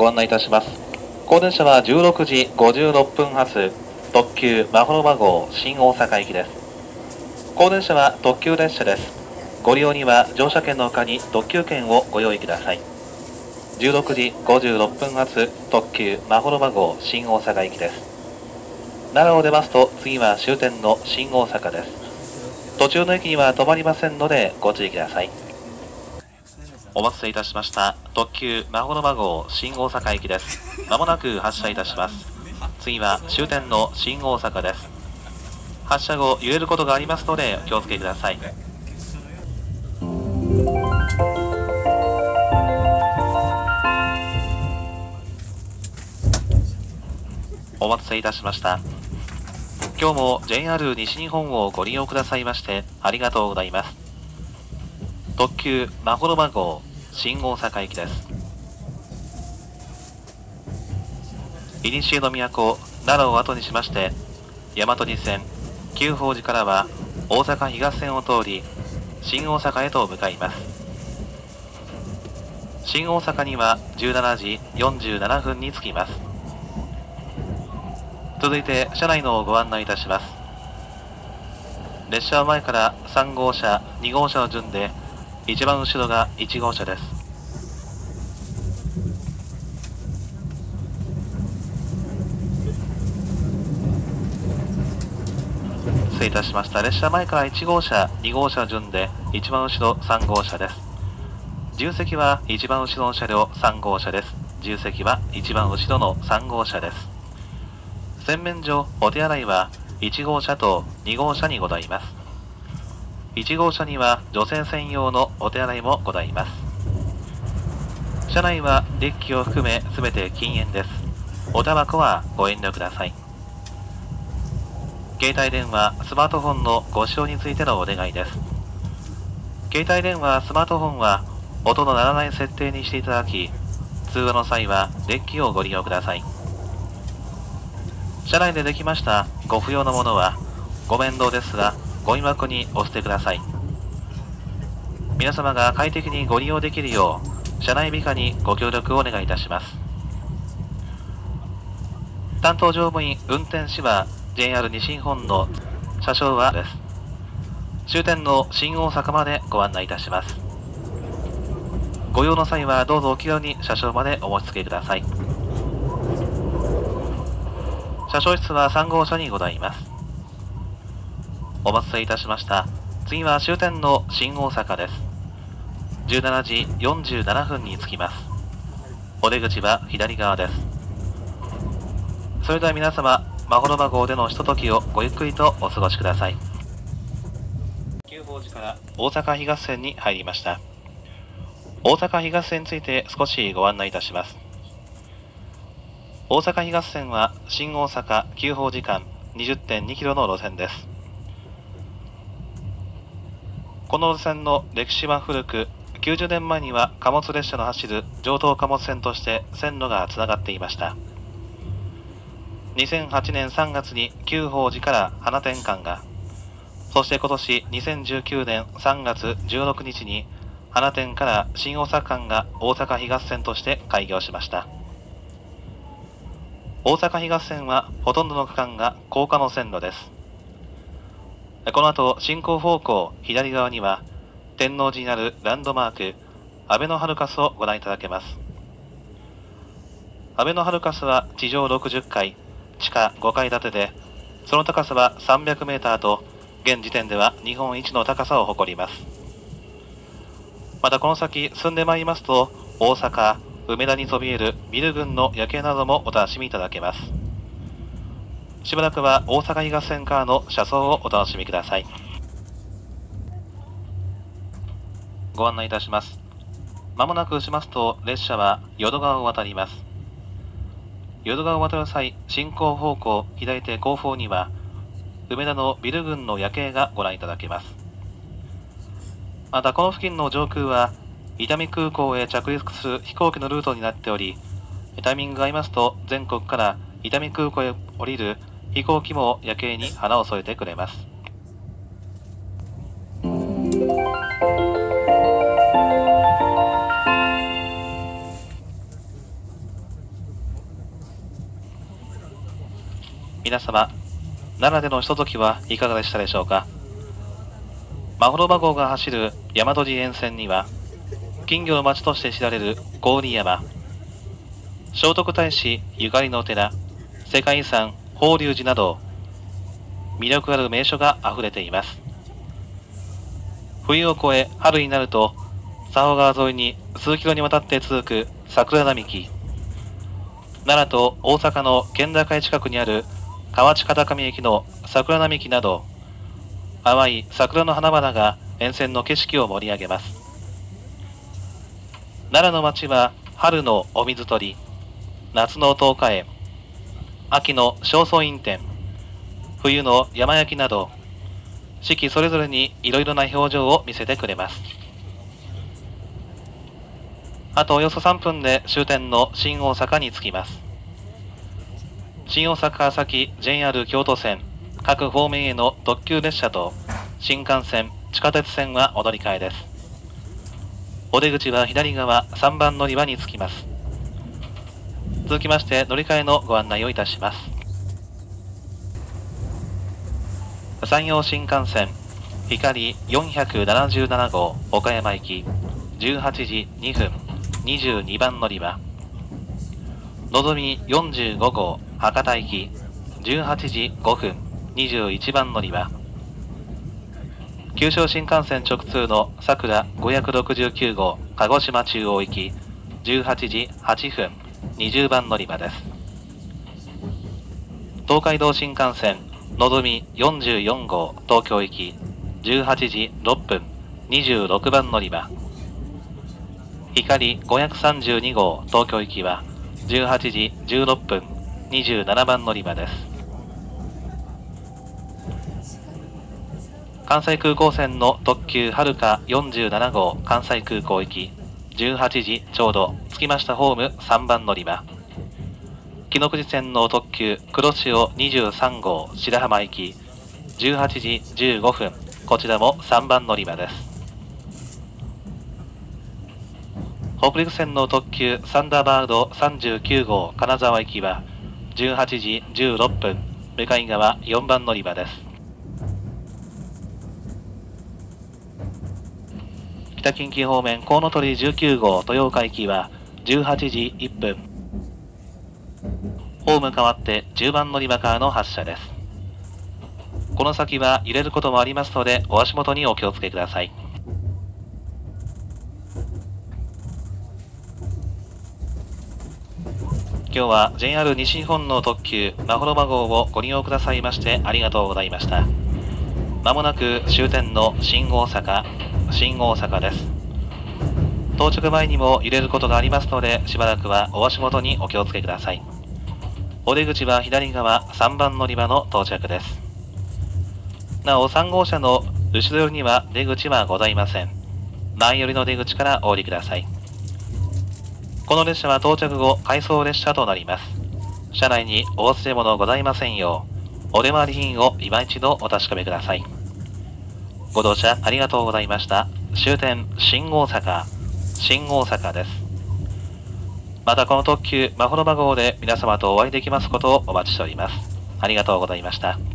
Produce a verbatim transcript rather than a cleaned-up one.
ご案内いたします。後電車はじゅうろくじごじゅうろっぷん発特急まほろば号新大阪行きです。後電車は特急列車です。ご利用には乗車券のほかに特急券をご用意ください。じゅうろくじごじゅうろっぷん発特急まほろば号新大阪行きです。奈良を出ますと次は終点の新大阪です。途中の駅には止まりませんのでご注意ください。お待たせいたしました。特急まほろば号新大阪行きです。まもなく発車いたします。次は終点の新大阪です。発車後揺れることがありますのでお気をつけください。お待たせいたしました。今日も ジェイアール 西日本をご利用くださいましてありがとうございます。特急まほろば号新大阪行きです。古の都奈良を後にしまして大和路線久宝寺からは大阪東線を通り新大阪へと向かいます。新大阪にはじゅうしちじよんじゅうななふんに着きます。続いて車内のご案内いたします。列車は前からさん号車に号車の順で一番後ろがいち号車です。失礼いたしました。列車前からいち号車に号車の順で一番後ろさん号車です。自由席は一番後ろの車両さん号車です。自由席は一番後ろのさん号車です。洗面所お手洗いはいち号車とに号車にございます。いち号車には女性専用のお手洗いもございます。車内はデッキを含めすべて禁煙です。おタバコはご遠慮ください。携帯電話、スマートフォンのご使用についてのお願いです。携帯電話、スマートフォンは音の鳴らない設定にしていただき、通話の際はデッキをご利用ください。車内でできましたご不要のものはご面倒ですがゴミ箱にお捨てください。皆様が快適にご利用できるよう車内美化にご協力をお願いいたします。担当乗務員運転士は ジェイアール 西日本の車掌はです。終点の新大阪までご案内いたします。ご用の際はどうぞお気軽に車掌までお持ち付けください。車掌室はさん号車にございます。お待たせいたしました。次は終点の新大阪です。じゅうしちじよんじゅうななふんに着きます。お出口は左側です。それでは皆様、まほろば号でのひとときをごゆっくりとお過ごしください。久宝寺から大阪東線に入りました。大阪東線について少しご案内いたします。大阪東線は新大阪久宝寺間 にじゅってんにキロの路線です。この路線の歴史は古く、きゅうじゅうねんまえには貨物列車の走る上等貨物線として線路がつながっていました。にせんはちねんさんがつに久宝寺から花天間が、そして今年にせんじゅうきゅうねんさんがつじゅうろくにちに花天から新大阪間が大阪東線として開業しました。大阪東線はほとんどの区間が高架の線路です。この後進行方向左側には天王寺にあるランドマークアベノハルカスをご覧いただけます。アベノハルカスは地上ろくじゅっかい、地下ごかい建てで、その高さはさんびゃくメーターと現時点では日本一の高さを誇ります。またこの先進んでまいりますと大阪梅田にそびえるビル群の夜景などもお楽しみいただけます。しばらくは大阪東線からの車窓をお楽しみください。ご案内いたします。まもなくしますと列車は淀川を渡ります。淀川を渡る際、進行方向左手後方には梅田のビル群の夜景がご覧いただけます。またこの付近の上空は伊丹空港へ着陸する飛行機のルートになっており、タイミングが合いますと全国から伊丹空港へ降りる飛行機も夜景に花を添えてくれます。 皆様、奈良でのひとときはいかがでしたでしょうか。まほろば号が走る大和寺沿線には、金魚の町として知られる郡山、聖徳太子ゆかりの寺、世界遺産法隆寺など、魅力ある名所があふれています。冬を越え春になると、佐保川沿いに数キロにわたって続く桜並木、奈良と大阪の県境近くにある河内片上駅の桜並木など、淡い桜の花々が沿線の景色を盛り上げます。奈良の町は春のお水取り、夏の十日園、秋の正倉院展、冬の山焼きなど、四季それぞれにいろいろな表情を見せてくれます。あとおよそさんぷんで終点の新大阪に着きます。新大阪先 ジェイアール 京都線、各方面への特急列車と新幹線、地下鉄線はお乗り換えです。お出口は左側さんばん乗り場に着きます。続きまして乗り換えのご案内をいたします。山陽新幹線光よんひゃくななじゅうなな号岡山行きじゅうはちじにふんにじゅうにばん乗り場、のぞみよんじゅうご号博多行きじゅうはちじごふんにじゅういちばん乗り場、九州新幹線直通のさくらごひゃくろくじゅうきゅう号鹿児島中央行きじゅうはちじはっぷんにじゅうばん乗り場です。東海道新幹線のぞみよんじゅうよん号東京行きじゅうはちじろっぷんにじゅうろくばん乗り場、光ごひゃくさんじゅうに号東京行きはじゅうはちじじゅうろっぷんにじゅうななばん乗り場です。関西空港線の特急はるかよんじゅうなな号関西空港行きじゅうはちじちょうど着きましたホームさんばん乗り場、紀ノ国線の特急黒潮にじゅうさん号白浜行きじゅうはちじじゅうごふん、こちらもさんばん乗り場です。北陸線の特急サンダーバードさんじゅうきゅう号金沢行きはじゅうはちじじゅうろっぷん、向かい側よんばん乗り場です。北近畿方面コウノトリじゅうきゅう号豊岡行きはじゅうはちじいっぷん、ホーム変わってじゅうばん乗り場からの発車です。この先は揺れることもありますのでお足元にお気をつけください。今日は ジェイアール 西日本の特急まほろば号をご利用くださいましてありがとうございました。まもなく終点の新大阪、新大阪です。到着前にも揺れることがありますのでしばらくはお足元にお気をつけください。お出口は左側さんばん乗り場の到着です。なおさん号車の後ろ寄りには出口はございません。前寄りの出口からお降りください。この列車は到着後回送列車となります。車内にお忘れ物ございませんようお出回り品を今一度お確かめください。ご乗車ありがとうございました。終点新大阪、新大阪です。またこの特急まほろば号で皆様とお会いできますことをお待ちしております。ありがとうございました。